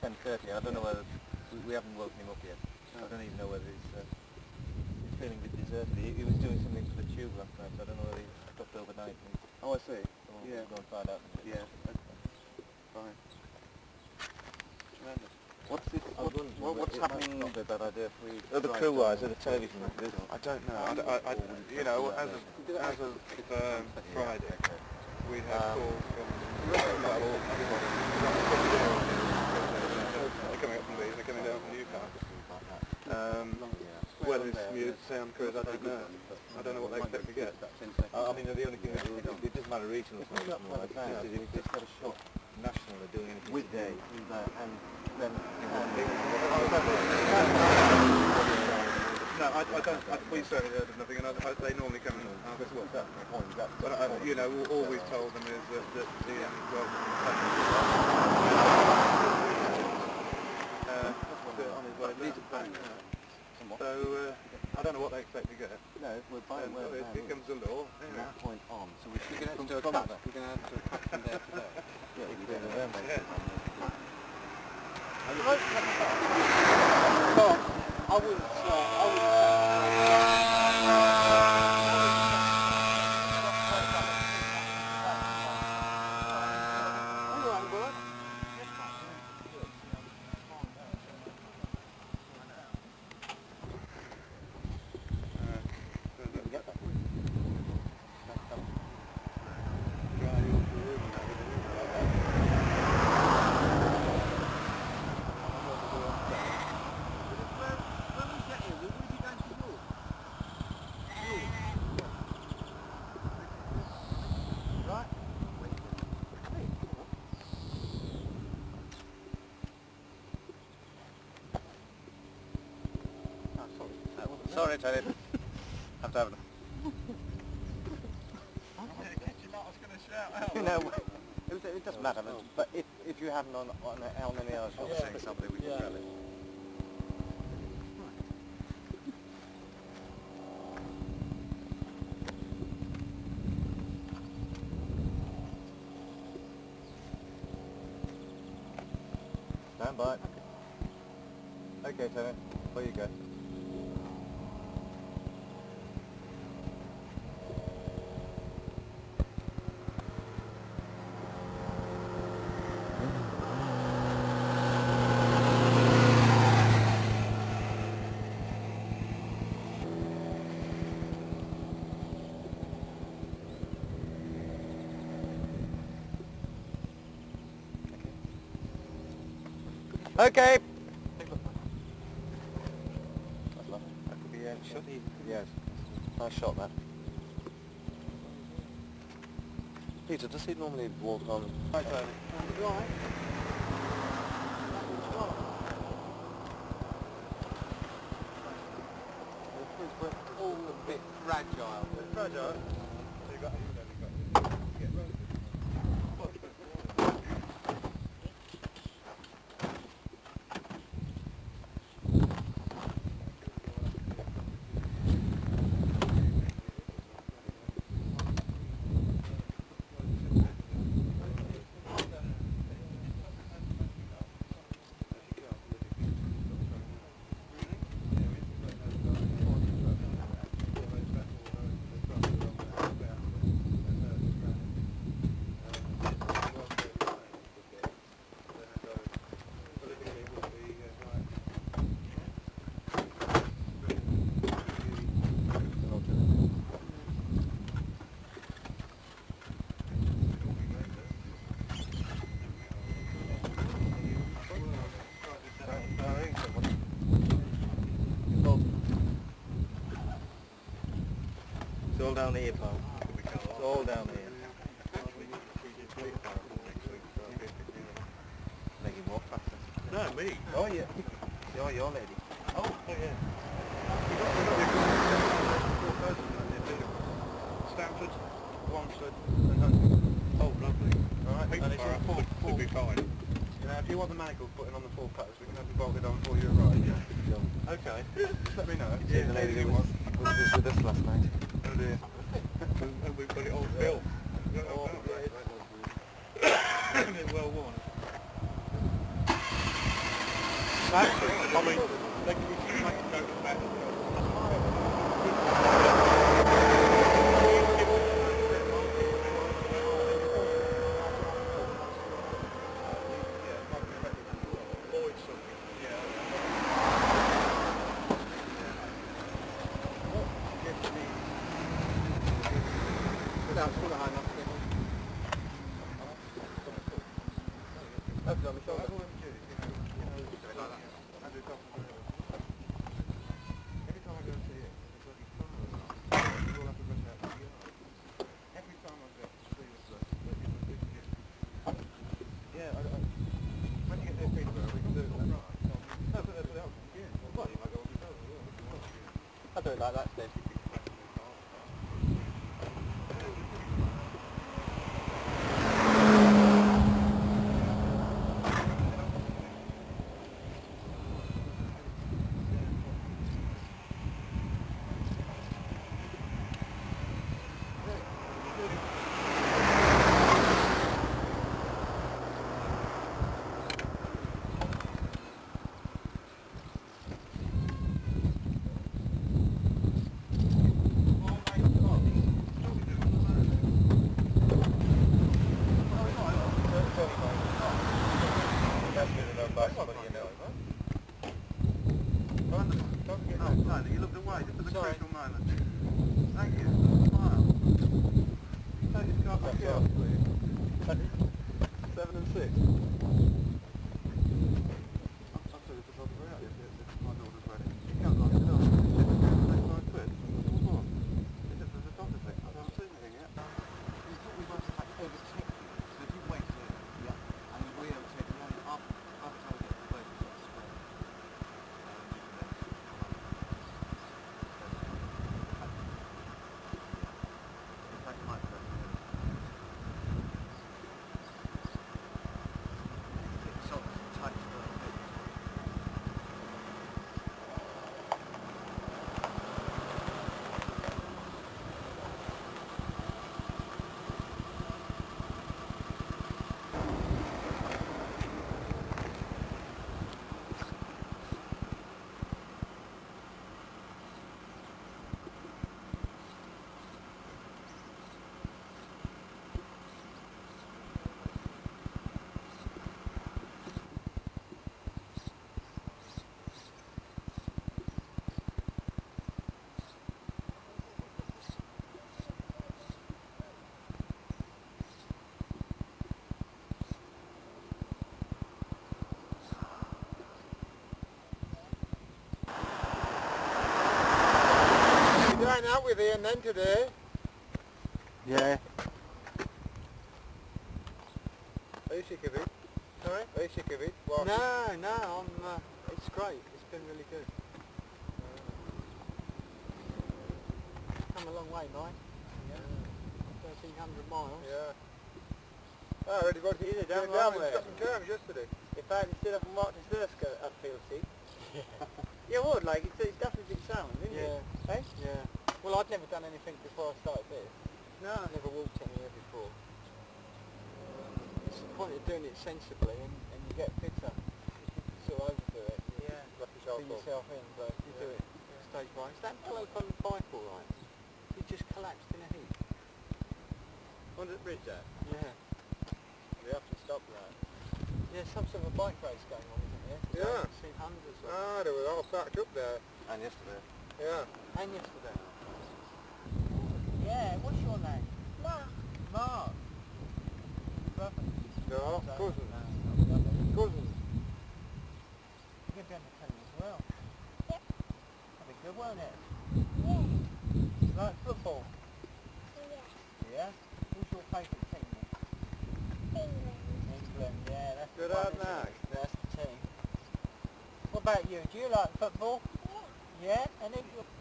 10:30. I don't know whether we haven't woken him up yet. I don't even know whether he's feeling a bit deserted. He was doing something for the tube last night, so I don't know whether he stopped overnight. Oh, I see. We'll go and find out. Yeah. Fine. Tremendous. What's this? What's happening? Not a bad idea if we. The crew-wise, the television. I don't know. You know, as of Friday, we had calls from everybody. They're coming up from Leeds. They're coming down from Newcastle. Whether it's sound crews, I don't know. I don't know what they expect to get. I mean, the only thing is, it doesn't matter regional. If they've got a shot national, they're doing anything with today, and then. No, I don't. We certainly heard of nothing, and they normally come and ask us what's that. But you know, all we've told them is that the on his way back. So I don't know what they expect to get. No, we're buying it comes a law. From that point on, so we're going to have to do a cut. We're going to have to cut from there today. Yeah, we're doing it there. I wouldn't Sorry, Teddy. Have to have them. You know, it doesn't matter, but if you haven't on any other shots, seeing somebody, we can tell it. Stand by. Okay, Teddy. Where you go? Okay. That's lovely. That could be shot. Yes. Nice shot, man. Peter, does he normally walk on? Right, Tony. Right. All a bit fragile. Fragile. It's all down here, pal. It's all down here. Make you walk faster. No, me. Oh, yeah. You're your lady. Oh, yeah. Stamford, Wanstead, and Huntington. Oh, lovely. Alright, and it's all full be fine. You know, if you want the manacles putting on the full cutters, we can have them bolted on before you arrive. Yeah. Okay. Just let me know. Yeah, the lady who was with us last night. Oh dear. And we've got it all built. It's well worn. Actually, I mean, they can be making go to bed. I'll do it like that, Steve. You looked away just at the crucial moment. Thank you. Smile. Take this car back out, please. 7 and 6. I'll tell you the photographer out if my daughter's ready. She can't lock it up. Take 5 quid. What? Is it the photography? I haven't seen anything yet. You thought we must have overtaken you. So if you wait here, yeah, and we overtake you, I'll tell you the place is square. Going out with Ian then today? Yeah. Are you sick of it? Sorry? Are you sick of it? What? No, it's great. It's been really good. Come a long way, Mike. Yeah. 1,300 miles. Yeah. I already got it down down there. with Scotland terms yesterday. In fact, instead of marked as Thirsk upfield, see? Yeah, I would, like, it's definitely a bit sound, isn't it? Eh? Yeah. Well, I'd never done anything before I started this. No. I've never walked anywhere before. It's the point of doing it sensibly and you get fitter. If you sort of overdo it, Lock yourself do yourself in, but you do it stage by. Is that bloke on the bike all right? He just collapsed in a heap. Under the bridge there? Yeah. We have to stop that. Yeah, some sort of a bike race going on, isn't there? Yeah. I've seen hundreds of them. Ah, they were all packed up there. And yesterday. Yeah. And yesterday. Yeah, what's your name? Mark. Mark. Brother. They're all cousins. Cousins. Cousins. You're going to tell me as well. Yep. That'd be good, won't it? Yeah. Like football? Yeah. Yeah? Who's your favourite team then? England. England, yeah, that's Good the one, old isn't Mark. it? That's the team. What about you? Do you like football? Yeah. Yeah? And if you're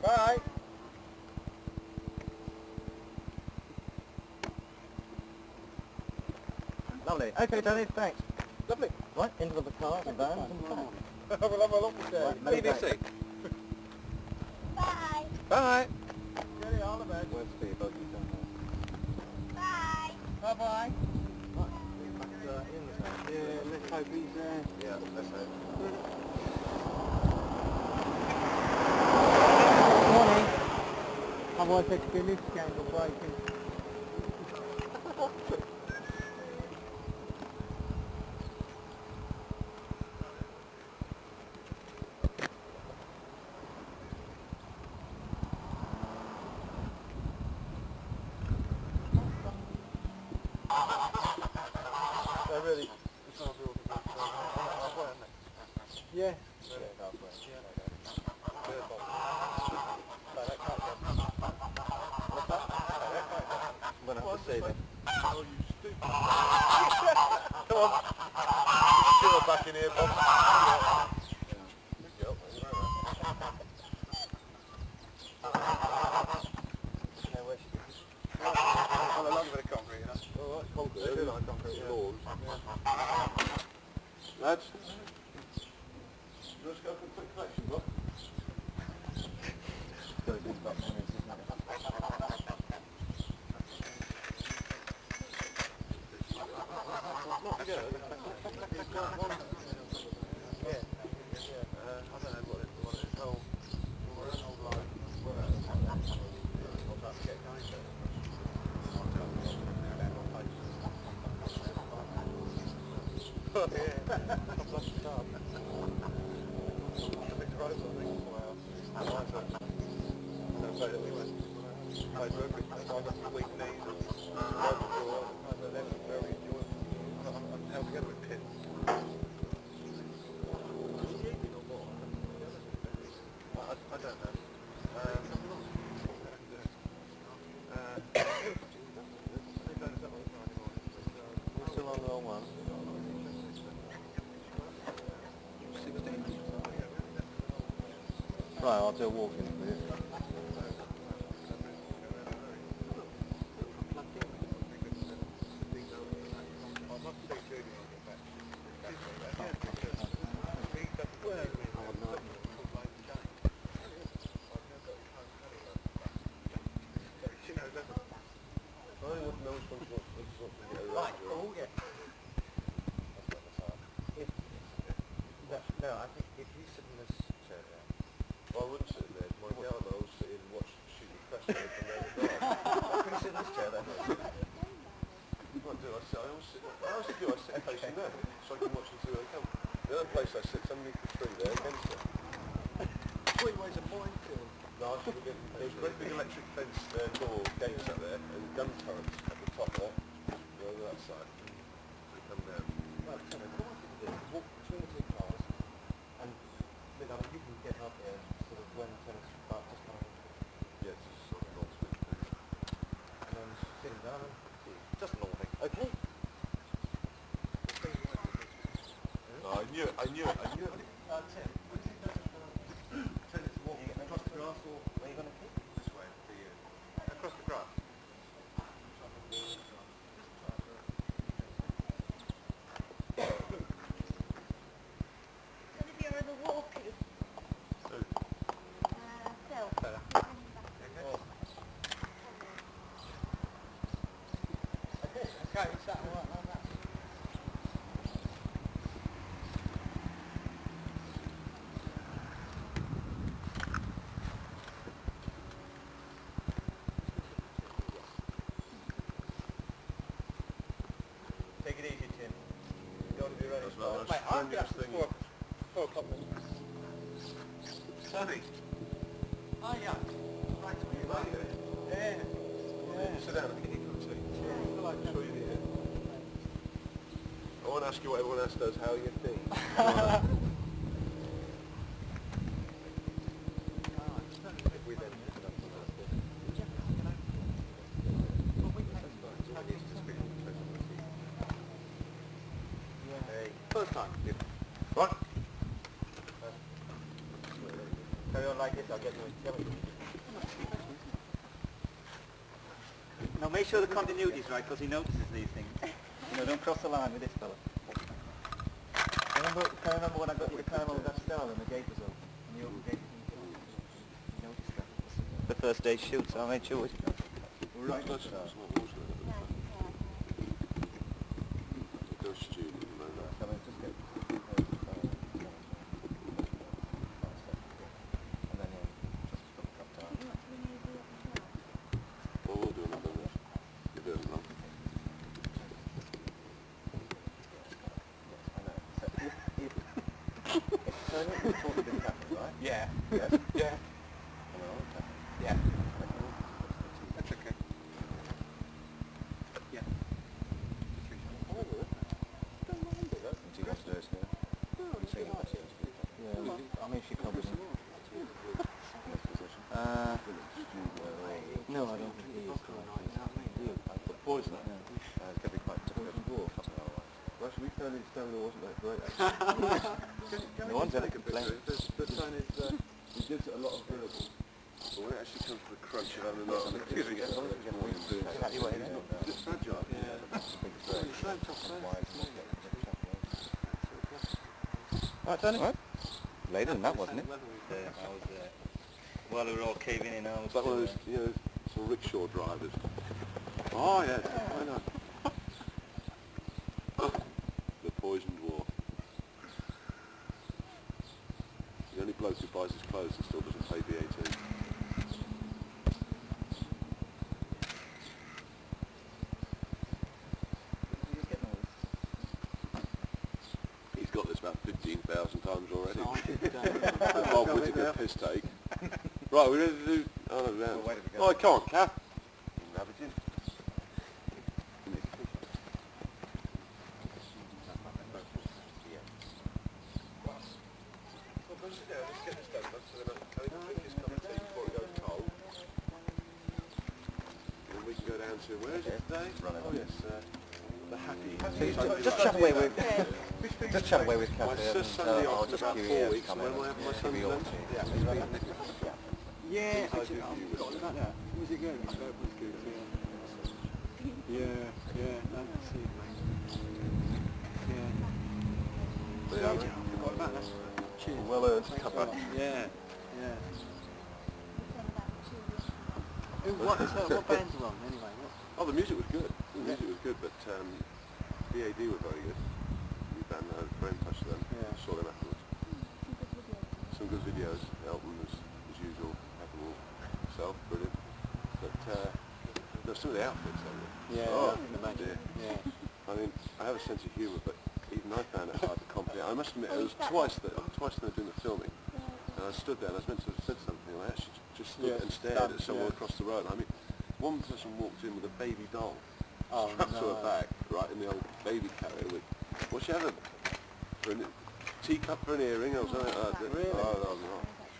Bye. Lovely. Okay, Danny, thanks. Lovely. Right, into the cars and vans and back. We'll have a look today. Right, BBC. Bye. Bye. Really, all of it. Where's the buggy down there? Bye. Bye-bye. Right, back in the town. Yeah, let's hope he's there. Yeah, let's hope. Morning. Otherwise there could be a lift scandal breaking. Really? Yeah. We'll have to see then. Oh, you stupid. Come on. Just chill back in here, Bob. Good girl. Well, I love a bit of concrete, you know. Oh, that's concrete. They do like concrete, yeah. Lawns. Lads, let's go for a quick collection, Bob. Gotta think about monies, isn't it? Not together. It's got one. Yeah. I don't know what it is. Whole line. I'll have to get going to it. Oh, yeah. I'm bloody starved. I picked the rope, I think. Wow. So that we went. Played rugby. I got weak knees and rugby ball. And then very enjoyable. I'm held together with pins. I don't know. We're still on the wrong one. 16. Right, I'll do a walk in with you. Right, oh yeah. No, I think if you sit in this chair there. Well, I wouldn't sit there. My dad and I would sit in and watch shoot the press from there and drive. Can you sit in this chair then? What I do, I always sit, I always do, I sit facing there, so I can watch them see where they come. The other place I sit, underneath the tree there against it. Three ways of minefield. No, there's a great big electric fence door gates up there, and gun turrets at the top there. Go over that side. They come down. Right, so what I want you to do is walk between the two cars and look, I mean, you can get up there sort of when tennis but just kind of Yeah, it's just sort of non-switch. and then sitting down and Just an old thing. okay. No, I knew it. Tim, would you tell us to walk across the grass or where are you going to keep? This way, Across the grass. None of you are the walkers. Phil. Okay, it's that all right like that. Take it easy, Tim. You got to be ready. That's not Mate, much I'm strenuous just thing. for a couple minutes. Sonny, Oh, yeah. Right to me, you like it? Yeah. Sit down and get your cup of tea. I like I'm sure you did. I won't ask you what everyone else does, how you think. If we then pick it up on that bit. Hey, first time. Right. Carry on like this, I'll get you in. make sure the continuity's right, because he notices these things. You know, don't cross the line with this fella. Can I remember when I got you the car over that stall and the gate was open? And the open gate was open. You noticed that? The first day shoot, so I made sure it was right. It goes stupid, you know that. So let's just get... And then, just put the top down. Well, we'll do another one. Give it a long. So you're talking to the captain, right? Yeah. Yes? Yeah. Yeah. That's okay. Yeah. Do you want to do it here? Yeah, I mean she covers him. No, I don't think he is. Poison. Yeah. It's going to be quite difficult. Well, actually, we found his stamina wasn't that great, actually. No one's ever complained. The sign is, he gives it a lot of variables. But when it actually comes to the crunch of having a lot of giving it, it's more than doing it. Exactly what it is. It's fragile. Yeah. Right, Tony? Right. Later than that, wasn't it? I was there. While we were all caving in, I was... That one of those, you know, some rickshaw drivers. Oh, yes, I know. The poisoned dwarf. The only bloke who buys his clothes and still doesn't pay VAT. He's got this about 15,000 times already. The Bob Whittaker piss take. Right, we're ready to do... Oh, no, round. Oh, I can't, Kath. Rabbiting. We can go down to, where is it today? Oh yes, the Happy. Just chat away with... Just chat away with My Kathy. son's Sunday off in just about queue 4 here weeks, to come when in will I have my and son's be lunch? Yeah, I forgot about that. Was it good? It was good, yeah. Yeah, that's it, mate. Yeah. Forgot about that. Cheers. Well earned cover. Yeah, yeah. What bands are on, anyway? Oh, the music was good. The music was good, but BAD were very good. New band, I was very impressed with them. Yeah. Saw them afterwards. Some good videos. Elton as usual, Apple himself, brilliant. But there's some of the outfits on it. Yeah, oh, I can imagine. Dear. Yeah. I mean, I have a sense of humour, but even I found it hard to comprehend. I must admit, it was twice they were doing the filming, and I stood there and I was meant to have said something, and I actually just stood and stared at someone across the road. I mean, one person walked in with a baby doll strapped to her back, right in the old baby carrier with, what she had for a teacup for an earring or something like that. Really? Oh, no, no.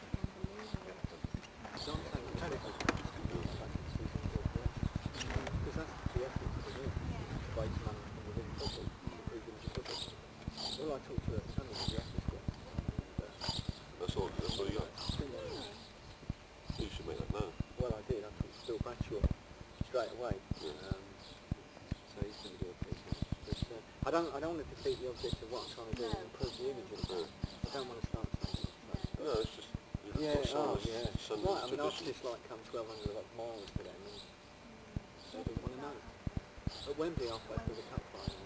All I talked to her at Sunday was the ethics bit. That's all you got. You should make that known. Well, I did. I talked to Bill Bradshaw straight away. So he's going to do a piece. But I don't want to defeat the object of what I'm trying to do and improve the image of it. I don't want to start saying that. No, it's just... Yeah, yeah. Right, I mean, I've tradition. just like come 1,200 miles for them and they didn't want to know. At Wembley, I'll play through the cup final.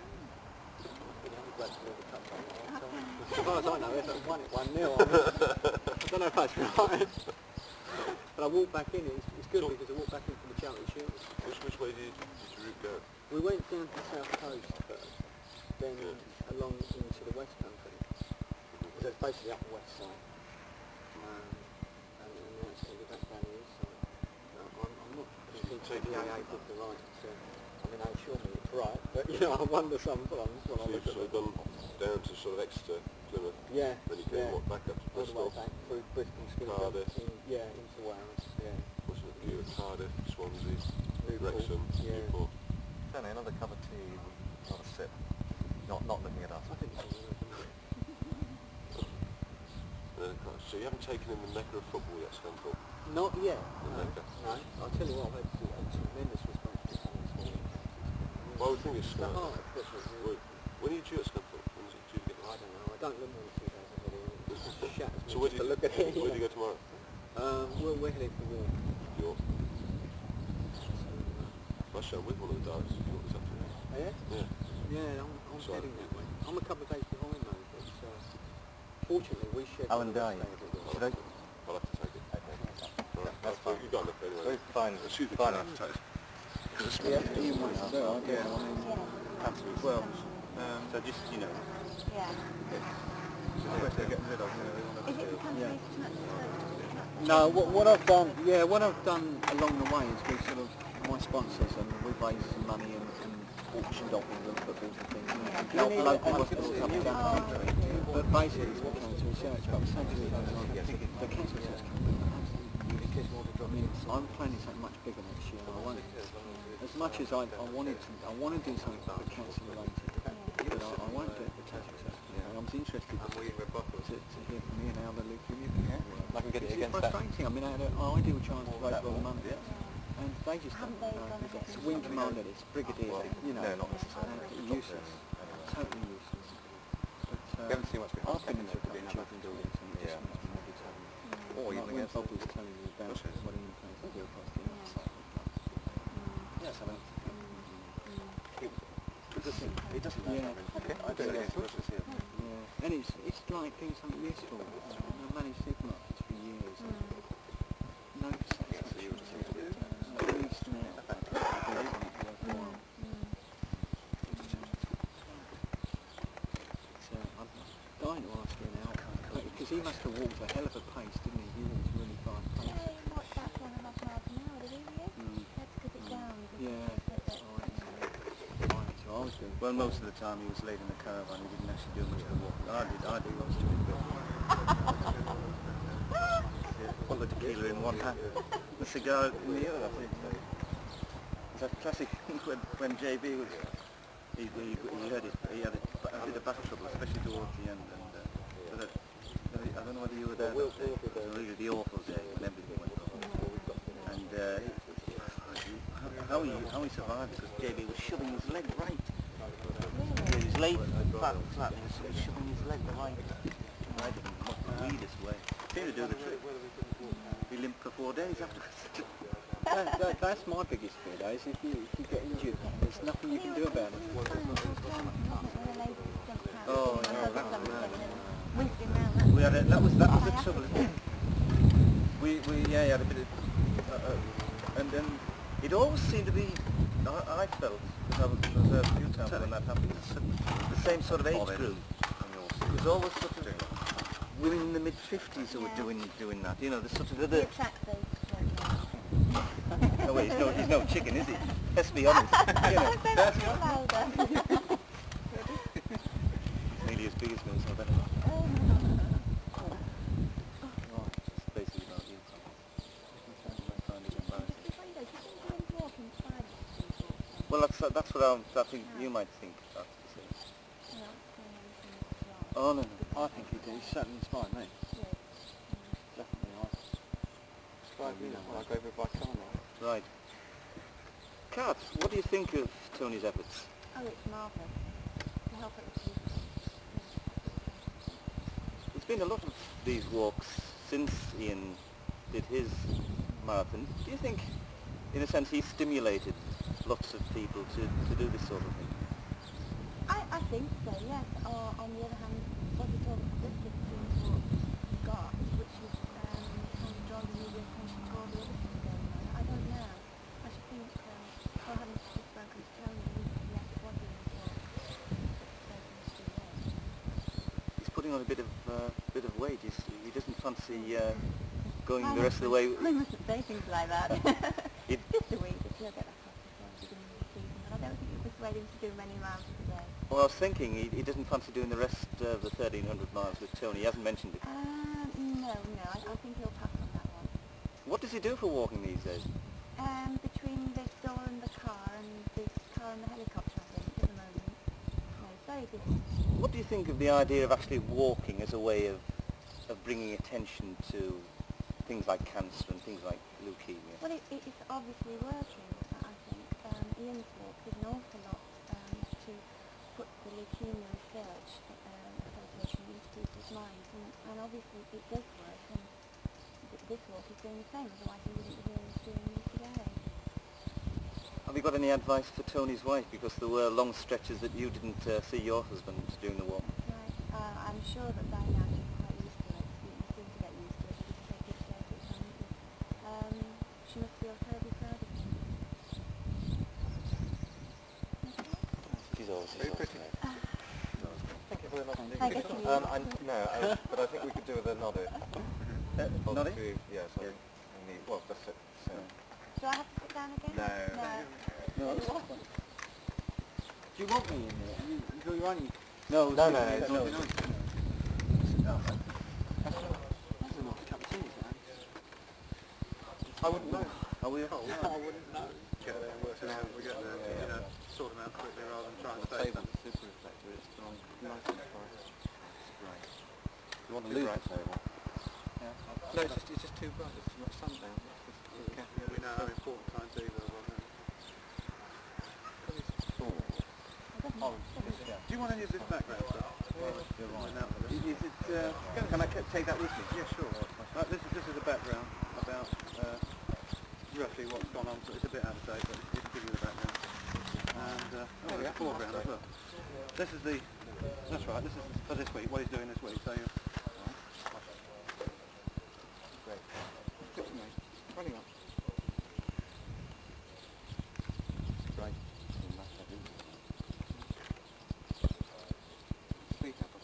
As far as I know, Everton won it 1-0. I don't know if that's right. But I walked back in, it's good because I walked back in from the charity shield. Which way did your route go? We went down to the south coast first, then along into the west country. So it's basically up the west side. And now it's going to be back down the east side. I'm not convinced that the AA did the right. I mean, they assure me it's right, but you know, I wonder sometimes when I look at You've gone down to sort of Exeter, Plymouth, yeah, then you came back up to all the way Bristol, back through Bristol, Cardiff, into Wales, wasn't it you at Cardiff, Swansea, Newport, Wrexham, Newport. Tony, another cup of tea, another sip, not looking at us. I think So you haven't taken in the Mecca of football yet, Scunthorpe? not yet. The Mecca. No, I'll tell you what, I've had a tremendous response from Well, I would think it's smart. heart. When are you due at Scunthorpe? When is it due to get the I don't know. I don't remember when 2000. It just shatters me So where just do to you, look at it. where do you go tomorrow? We're heading for York. York. I'll show with one of the directors of York this afternoon. Oh, yeah? Yeah. Yeah, I'm So, heading that way. I'm a couple of days behind though, but fortunately we shared Alan Day. Should I? I'll have to take it. Okay. Right. That's fine. You've got enough anyway. Fine. Excuse me, Fine. can I have to take this? Yeah, you might as well. Yeah. Absolutely. Well, so just, you know. Yeah. What they're getting rid of, you know, they want to Is it the country no, what I've done, what I've done along the way is we sort of, my sponsors, and we've raised some money and auctioned off England footballs and things, and helped local hospitals up and down the country. But basically it's cancer research, but essentially the cancer research company, I mean, I'm planning something much bigger next year. I won't, as much as I want to do something cancer related, but I won't do it for cancer research. I'm interested to hear from you now the leukemia can work. I can get it It's against that. frustrating. I mean, I had an ideal chance to raise a lot of money, and they just don't know. It's wing commander, it's brigadier, you know, No, not necessarily. useless, totally useless. But You haven't seen much behind I've been it, into a though, couple of have you? children's buildings, and it just Yeah. makes me really terrible. Or even Like when against Bob it. was telling me about what he implants in Belfast, you know, it's like, Yes, I mean, it doesn't Yeah. matter. Okay, I do it against Russians here. yeah, and it's like doing something useful. I managed supermarkets for years. No satisfaction. At least now. I'm dying to ask him now, because he must have walked a hell of a pace, didn't he? He walks really fast Yeah, pace. you watch that 1.5 miles an hour, did you? Let's cut it down. Yeah. So I was doing Well, most of the time he was late in the caravan, he didn't actually do much of the walking. I did most of it, but... Put the tequila in one hand, the cigar in the other, I think. It's that classic when JB was... He had a bit of back trouble, especially towards the end, and so that, I don't know whether you were there that day. It was really the awful day when everything went wrong. And how he survived, because JB was shoving his leg right. He was laid flat, and he was shoving his leg right. Right in the weirdest way. Seemed to do the trick. He limped for 4 days afterwards. that's my biggest fear, though, is if you get injured, there's nothing you can do about it. Oh, no, We had that was the trouble. We had a bit of, and then it always seemed to be. I felt, because I was there a few times when that happened, the same sort of age group. It was always sort of women in the mid-50s who were doing that. You know, the sort of the. No, wait, he's no chicken, is he? Let's be honest. You know, he's nearly as big as me, so I better not. It's basically about you. I find it embarrassing. Well, that's what I think you might think. That's the same. Oh, no, I think he did. He certainly inspired me. Definitely, inspired me when I go over by car now. Right. Kat, what do you think of Tony's efforts? Oh, it's marvellous. To help it with people. There's been a lot of these walks since Ian did his marathon. Do you think, in a sense, he stimulated lots of people to do this sort of thing? I think so, yes. Or on the other hand, what he told us this is what he got, which is kind of drawing the media attention to all the other things going on. I don't know. I should think, or having spoken to Tony, yes, it was really important. He's putting on a bit of weight. He doesn't fancy going the rest of the way. I mustn't say things like that. Just a week, if he'll get that off before the beginning of the season. But I don't think it'll persuade him to do many miles today. Well, I was thinking he doesn't fancy doing the rest of the 1,300 miles with Tony. He hasn't mentioned it. No, I think he'll pass on that one. What does he do for walking these days? Between this door and the car and this car and the helicopter, I think, at the moment. No, it's very busy. What do you think of the idea of actually walking as a way of bringing attention to things like cancer and things like leukemia? Well, it's obviously working, I think. Ian's walk did an awful lot put the leukemia research association into people's minds, and obviously it does work, and this walk is doing the same, otherwise you wouldn't be here doing me today. Have you got any advice for Tony's wife? Because there were long stretches that you didn't see your husband doing the walk. Right. I'm sure that by now she's quite used to it. You seem to get used to it because they take it so it's easy. She must feel terribly proud of him. He's always Very pretty. Thank you very much. Thank you. But I think we could do with a noddy. Noddy? Yes. Well, that's it. So. Do I have to sit down again? No. No, do you want me in there? You feel you're only... No. That's a nice cup of tea, man. I wouldn't know. Are we? No, I wouldn't know. Get there and work it out. We get there, sort them out quickly rather than try and stay them. Super reflector, it's nice and bright. It's great. You want a Too loop bright? table? Yeah. No, it's just too bright. There's too much sun down. We know how important time to either of them. Do you want any of this background stuff? Can I take that with me? Yeah, sure. This is the background about roughly what's gone on. So it's a bit out of date, but it'll give you the background. And there's the foreground as well. This is the. That's right. This is for this week. What he's doing this week. So. Great. Good to me. Running up. Right. Sweet apple.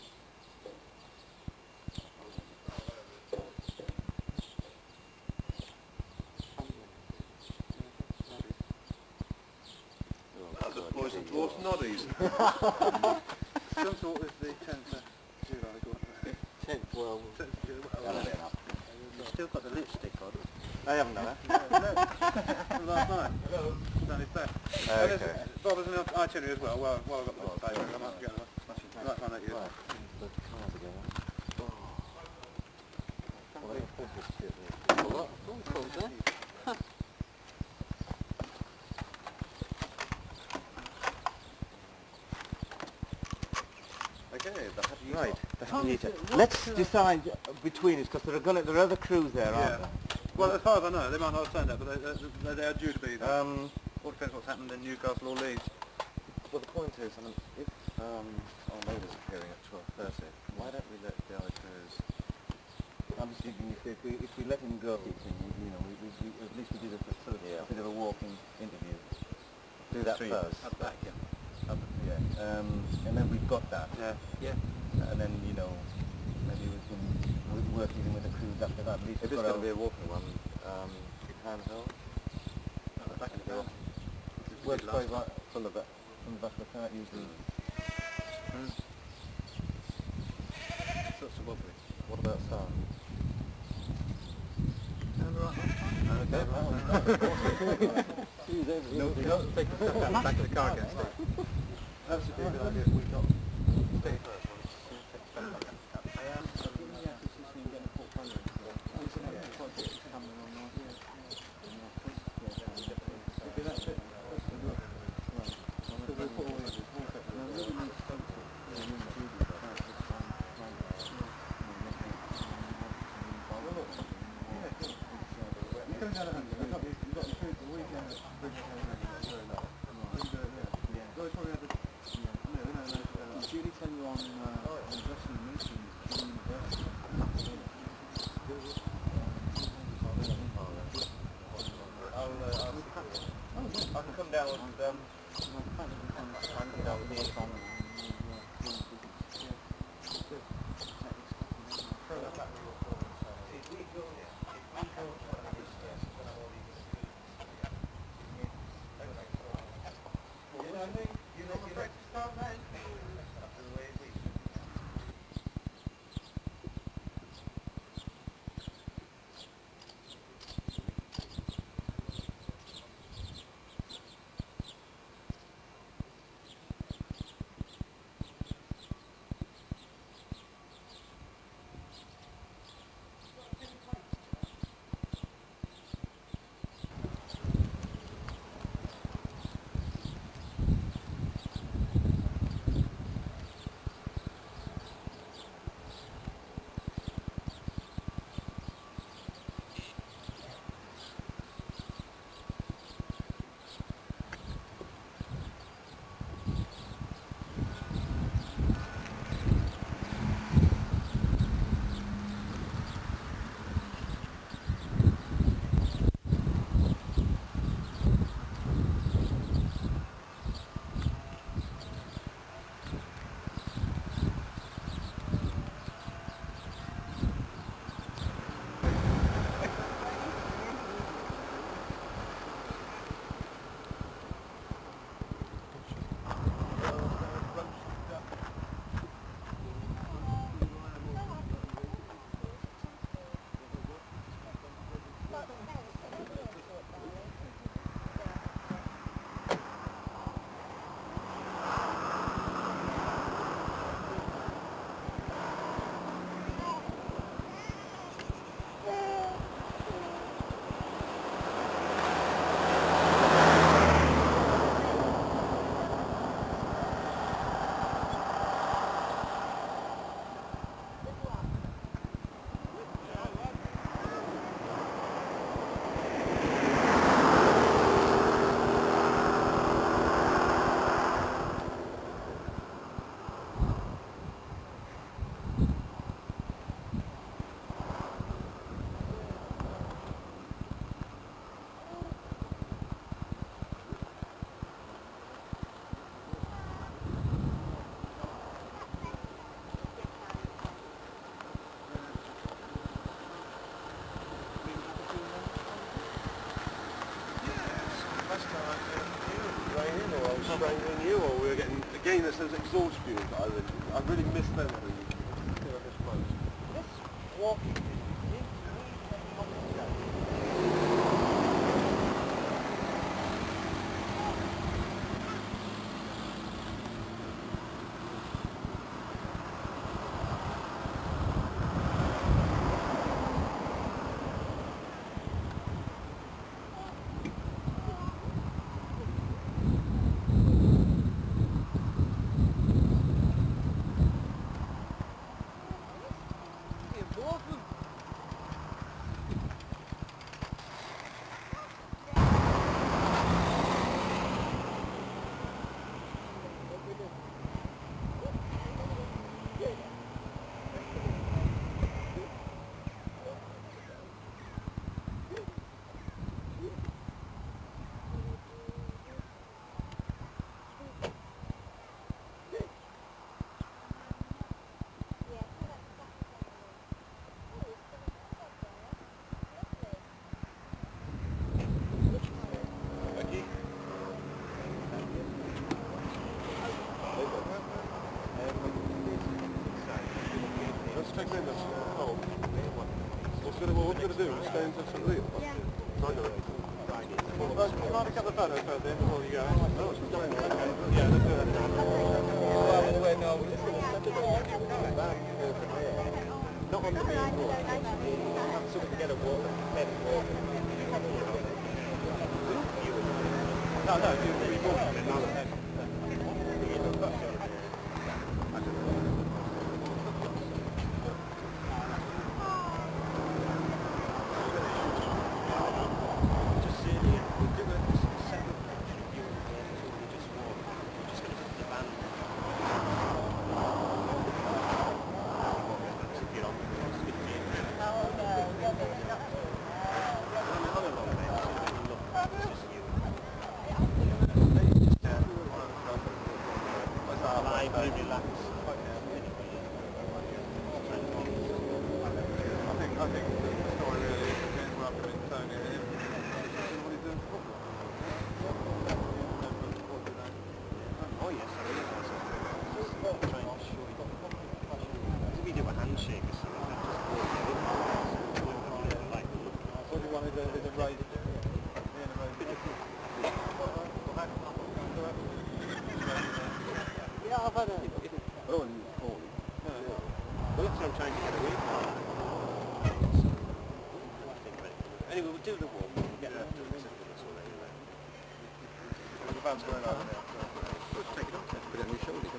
That's a poison dwarf noddies. Some sort is the 10th of July. 10th, well... 10th of July. You've still got the lipstick on. I haven't done that. From last night. Done his best. Okay. Bob, there's an itinerary as well. While I've got this paper, I might get right one at you. Right. Put the car together. Okay, Right. Let's decide between us, because there are other crews there, aren't there? Well, as far as I know, they might not have said that, but they are due to be there. All depends what's happened in Newcastle or Leeds. Well, the point is, I mean, if our neighbour's appearing at 12:30, why don't we let the other crews? I'm just thinking if we let him go, we at least we did a sort of a bit of a walking interview. Do that first. At the back, yeah. And then we've got that. Yeah. And then maybe we can work even with the crews after that. At least If it's going to be a walking one, handheld. At the back of the car. Works quite right from the back of the car usually. Such a wobbly. What about sound? Okay. No, take the stuff out the back of the car again. That's a good idea. We got Steve first. Julie tell you on addressing meetings in I can come down with them. strangling you, or we were getting, again, there's those exhaust fumes that I really miss them when you feel this close. This walking is Botham. Let's take them. Oh. What we're going to do is stay into some real. Yeah. I know. Well, you might have got the photo first then before you go. Oh, it's going there. Okay. Yeah, let's do that. No, we're just going to send it back from here. Not on the main walk. Have something to get a walk, head walk. No, you walk on it, no. I think the story really is we're up in Tony and him. What he's doing for football. Oh yes, I mean, if we do a handshake or something, What do you want is a raise? Yeah, I've had a... Oh, and Paul. well, that's what I'm trying to get away from. Anyway, we'll do the walk. We'll get after it. The van's going over now. Let's take it off. Let's put it on your shoulder.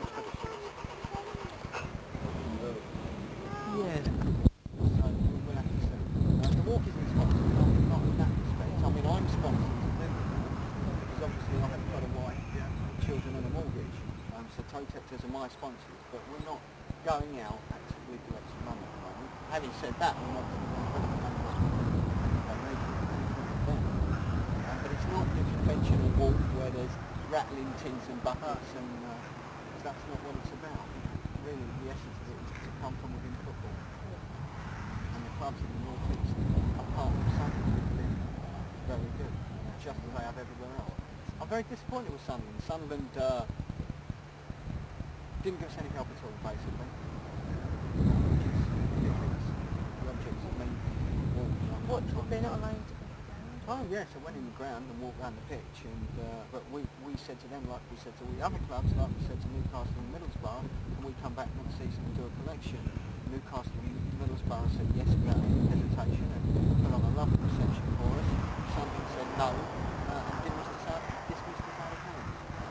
Yeah. So we'll have to see. The walk isn't sponsored, not in that respect. I mean, I'm sponsored to them because obviously I haven't got a wife, children and a mortgage. So tow detectors are my sponsors, but we're not going out actively collecting money at the moment. Having said that, we're not but it's not the conventional walk where there's rattling tins and buckets and that's not what it's about. Really, the essence of it is to come from within football. And the clubs in the North East, apart from Sunderland, have been very good, just as they have everywhere else. I'm very disappointed with Sunderland. Sunderland didn't give us any help at all, basically. Which is ridiculous. The objects of me walking on. What, they're not allowed to go down? Oh yes, I went in the ground and walked around the pitch, and but we said to them, like we said to all the other clubs, like we said to Newcastle and Middlesbrough, can we come back next season and do a collection? Newcastle and Middlesbrough said yes without any hesitation and put on a lovely reception for us. Sunderland said no and dismissed us out of hand.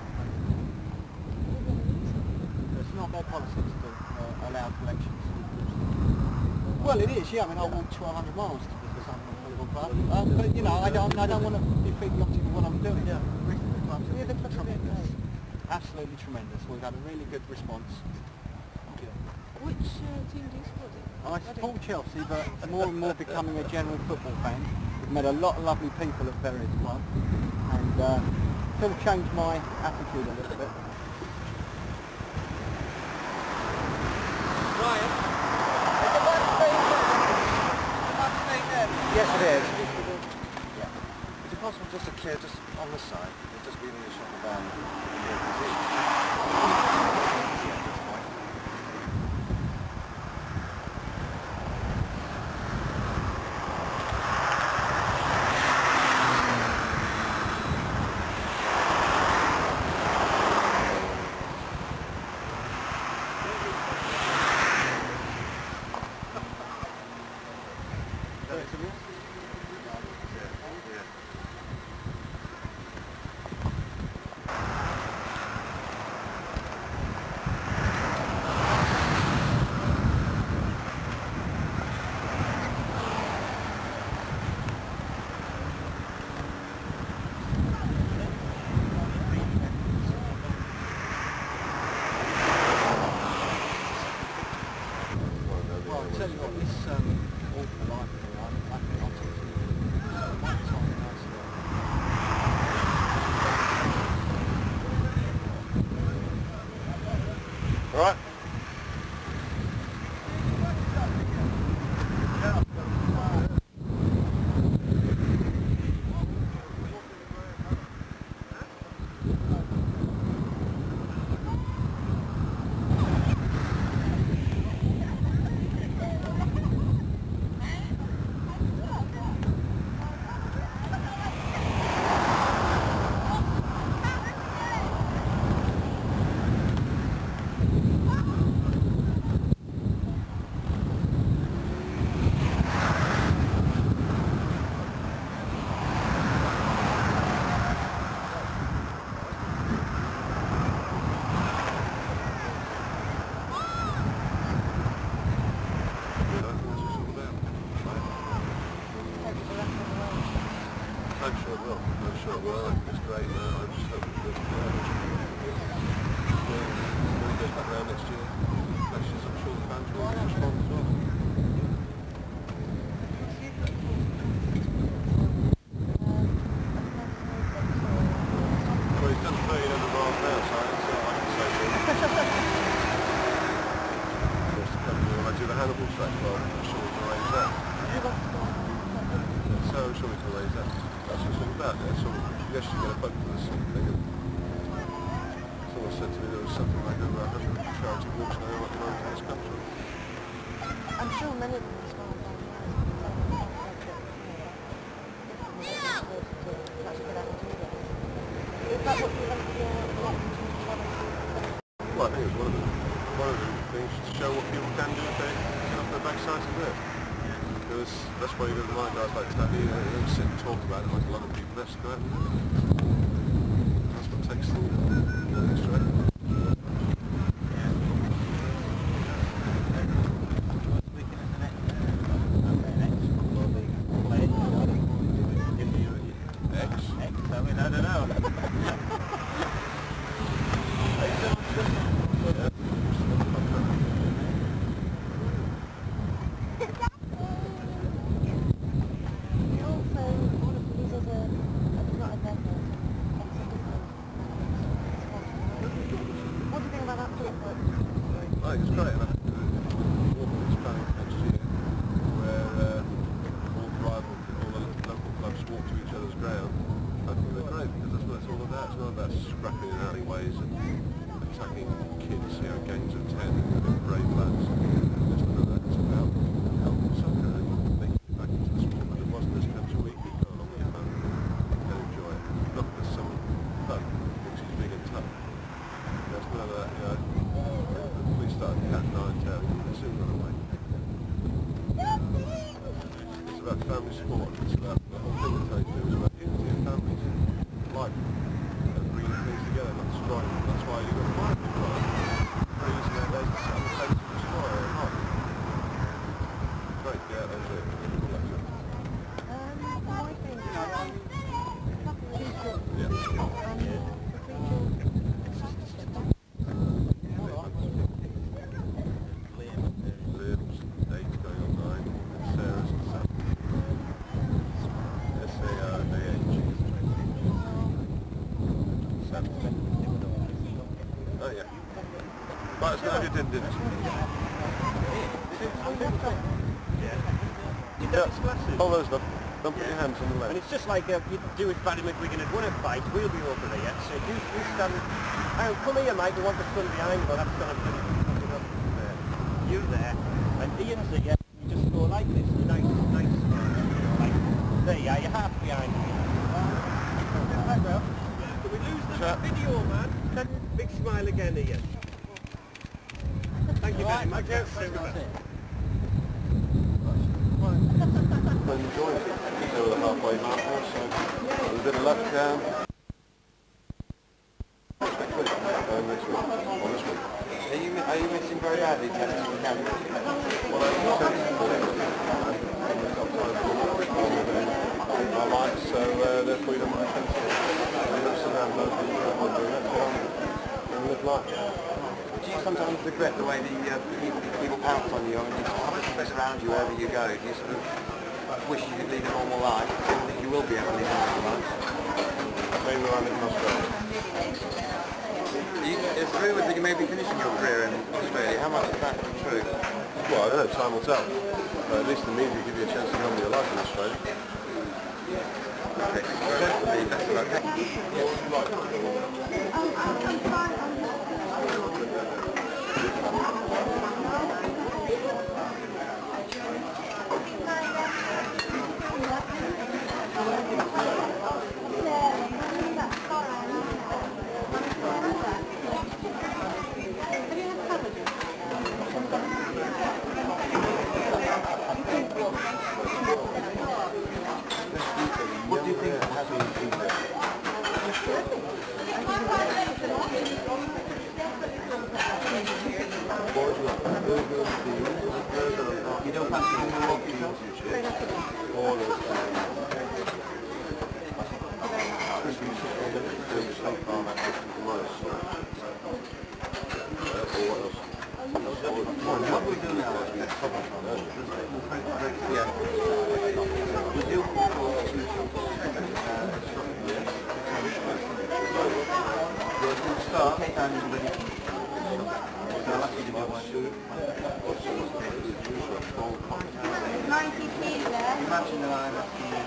It's not their policy to allow collections. Well, it is, yeah. I mean, I walked 1,200 miles to visit Sunderland Football Club, but you know, I don't want to defeat the object of what I'm doing. Yeah, the club's tremendous, absolutely tremendous. We've had a really good response. Which team do you support? I support Chelsea, but more and more becoming a general football fan. We've met a lot of lovely people at various clubs, and sort of changed my attitude a little bit. Ryan, is the one thing there? Yes, it is. Yeah. It's a possible just to clear just on the side? Just leaving the shuttle down in your position. Right. I'm sure it will. I'm sure it will. It's great now. I just hope it does. When it goes back around next year, actually, I'm sure the fans will respond as well. Well, he's done 30 over miles now, so I can say so. When I do the Hannibal track, well, I'm sure we can arrange that. So I'm sure we can arrange that. That's what it's all about. It's sort of, yes, you get a boat for this thing. Someone said to me there was something like over 100 charity walks now up and around this country. I'm sure many of them are small down Is that what you want your Well, I think it's one of the things to show what people can do if they get off their backsides and do it. Because that's why you go to my guys like Tabby, they don't sit and talk about it like a lot of people. Let's go out and do it. That's what takes the straight. I think it's great, and I think it's planning next year where all the local clubs walk to each other's ground. I think they're great because that's what it's all about. It's not about scrapping in alleyways and attacking kids, gangs of 10 and brave lads. It's none of that. It's about helping soccer and making it back into the sport that it wasn't this country where you could go along with your fun and enjoy it. Not because someone thinks he's big and tough. That's none of that, started cat 9 tail, you soon run away. It's about family sport, it's about the whole thing that they do, it's about unity of families, life, and bringing things together, not destroying them. That's why you've got to find people like very easy nowadays to set up a place to destroy or not. Great, yeah, that's it. Oh yeah. Right, let's go have your dinner. You got his glasses? All those stuff. Don't put your hands on the And leg. it's just like you do if Paddy McGuigan had won a fight, we'll be over there. So if you stand, hang on, come here mate, we want the sun behind, but that's going to be you there. And Ian's there, you just go like this, nice smile. Like, there you are, you're half behind me. Right, well, can we lose the video, man? Big smile again, Ian. Thank you very much. That's super. Enjoy it. So we're halfway mark now, so with a bit of luck. Are you missing very badly testing the camera? Well, I like, so therefore you don't mind testing. And live life. Do you sometimes regret the way the people pounce on you and you surround you wherever you go? Do you sort of wish you could lead a normal life? Do you think you will be able to lead a normal life? Maybe when I live in Australia. It's rumoured that you may be finishing your career in Australia. How much is that true? Well, I don't know, time will tell. At least the media give you a chance to go on with your life in Australia. Okay, best of luck. What do you think of having Eater? You don't fancy walking? What we do now is start and ready. Imagine that I'm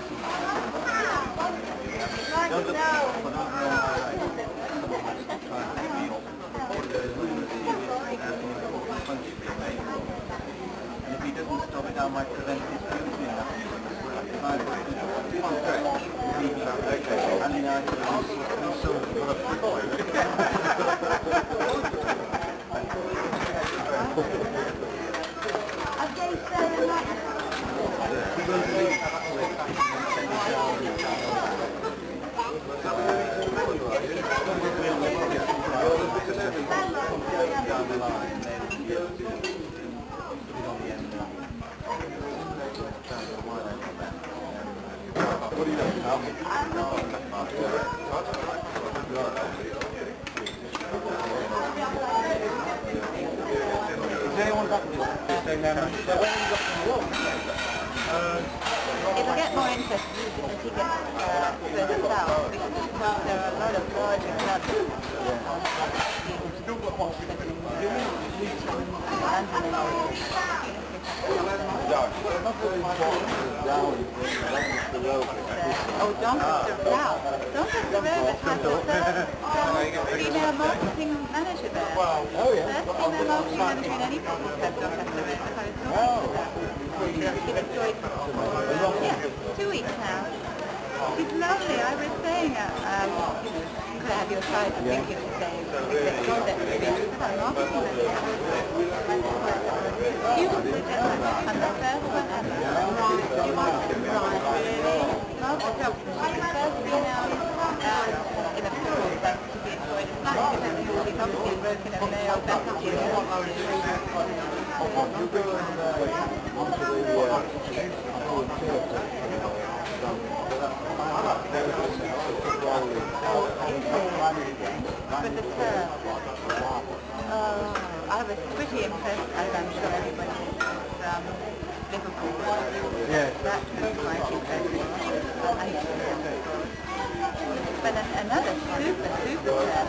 and if he doesn't stop it, I might prevent his beauty enough. And what do you know? It'll get more interesting as he gets further south because there are a lot of larger clubs. Oh, Doncaster Row. Doncaster Row has had the first female marketing manager there. Oh, yeah. First female marketing manager in any football club, Doncaster Row. She's enjoyed yeah, 2 weeks now. She's lovely. I was saying, could I have your side? I think you were saying, because concept of being marketing manager. Beautiful gentleman, and the first one ever. You might be right, really. Margaret Dobson, she's the first female in a football club to be employed as manager. She's obviously broken a male better with the term. I was pretty impressed, as I'm sure everybody is, from Liverpool. Yeah. That was quite impressive. But another super term.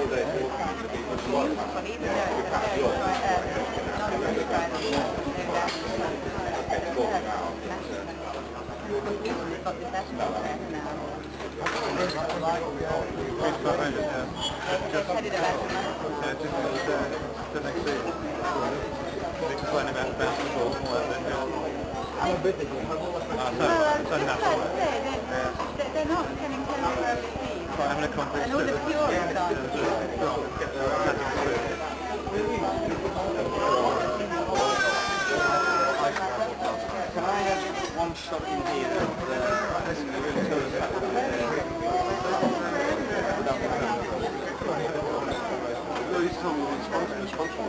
Beautiful, even though it's a very non-prescribed They're not getting having a complete and all the purists are. Can I have one shot in here that this is really tell us No, you told me it's functional.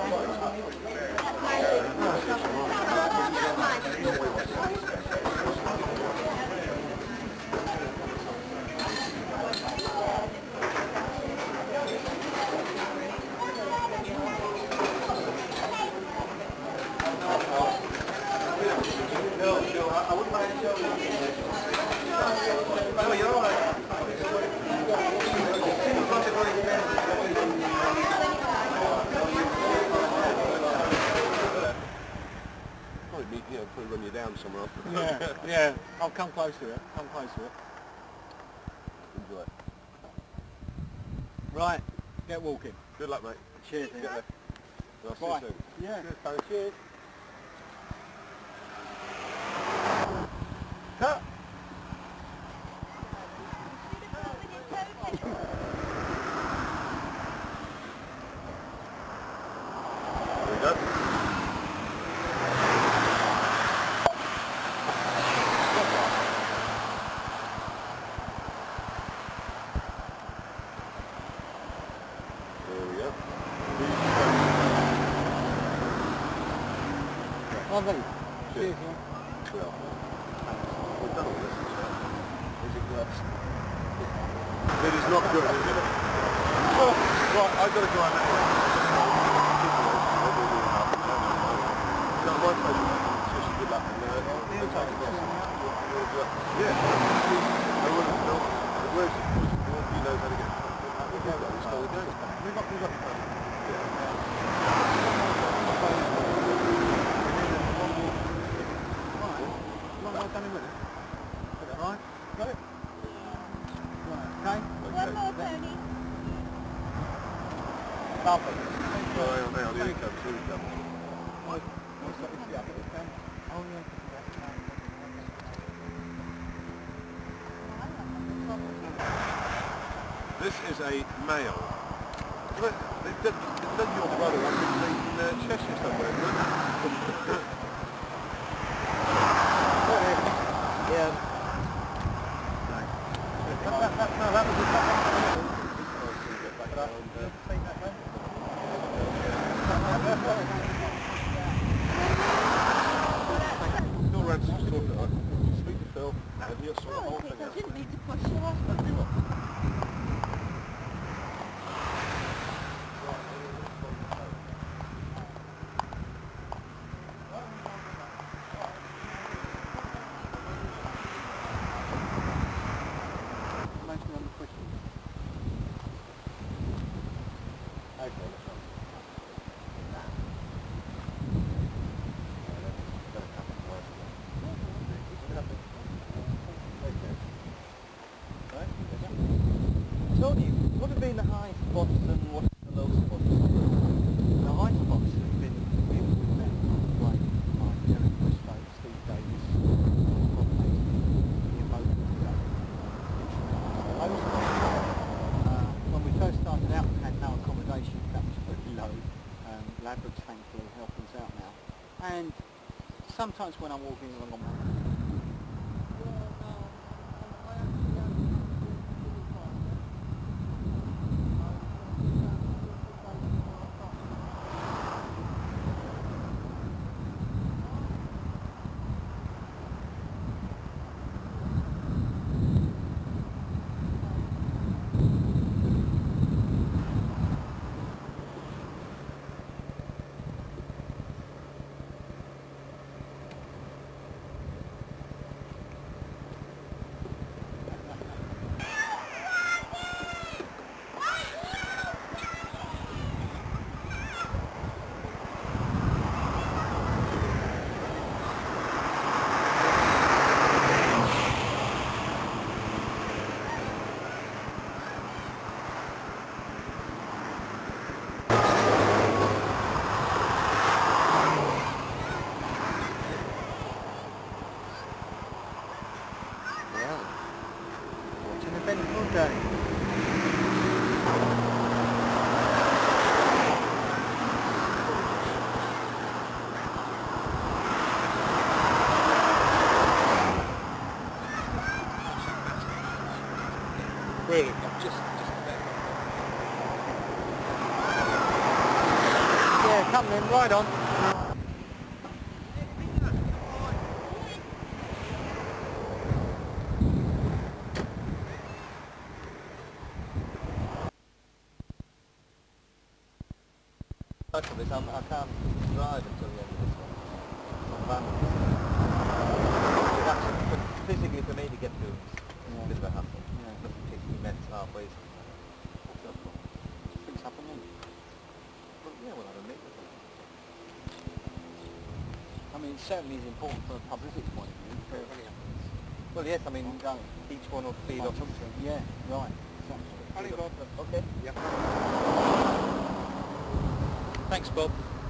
Probably run you down somewhere else. Yeah. I'll come close to it. Enjoy it. Right, get walking. Good luck, mate. Cheers. Get there. I'll see Bye. you soon. Yeah. Cheers. Cut. There we go. Lovely. Cheers. Yeah. Well, we've done all this. Is it gloves? It is not good, is it? Oh, right, I've got to go on that way. No, my pleasure. Wish you good luck. Yeah. I wouldn't know. Where's it? He knows how to get it's still going. We've got done in with it. Right? Got it? Right, okay? One more, Tony. Lovely. Oh, now, here he comes, here he comes. Oh, yeah. This is a male. Look, it's done your brother up in Cheshire somewhere, isn't it? Yeah. That was Phil Ransom's talking. Speak to Phil, and he'll sort the whole thing I out. didn't need to push you off. What have been the high spots and what's the low spots? The high spots have been people with them, like Derek Westlow, Steve Davis, Bob Whittaker, the Botham when we first started out we had no accommodation, that was pretty low. Ladbrokes thankfully helping us out now. And sometimes when I'm walking along ride on. I can't drive until the end of this one. It's not but physically for me to get to it's a bit of a hassle. Yeah. Nothing particularly meant halfway. Things happen then. Well, yeah, we'll have a meet with them. I mean, it certainly is important from a publicity point of view. Well, yes, I mean, each one will feed off. Yeah, right. Exactly. Okay. Yeah. Thanks, Bob.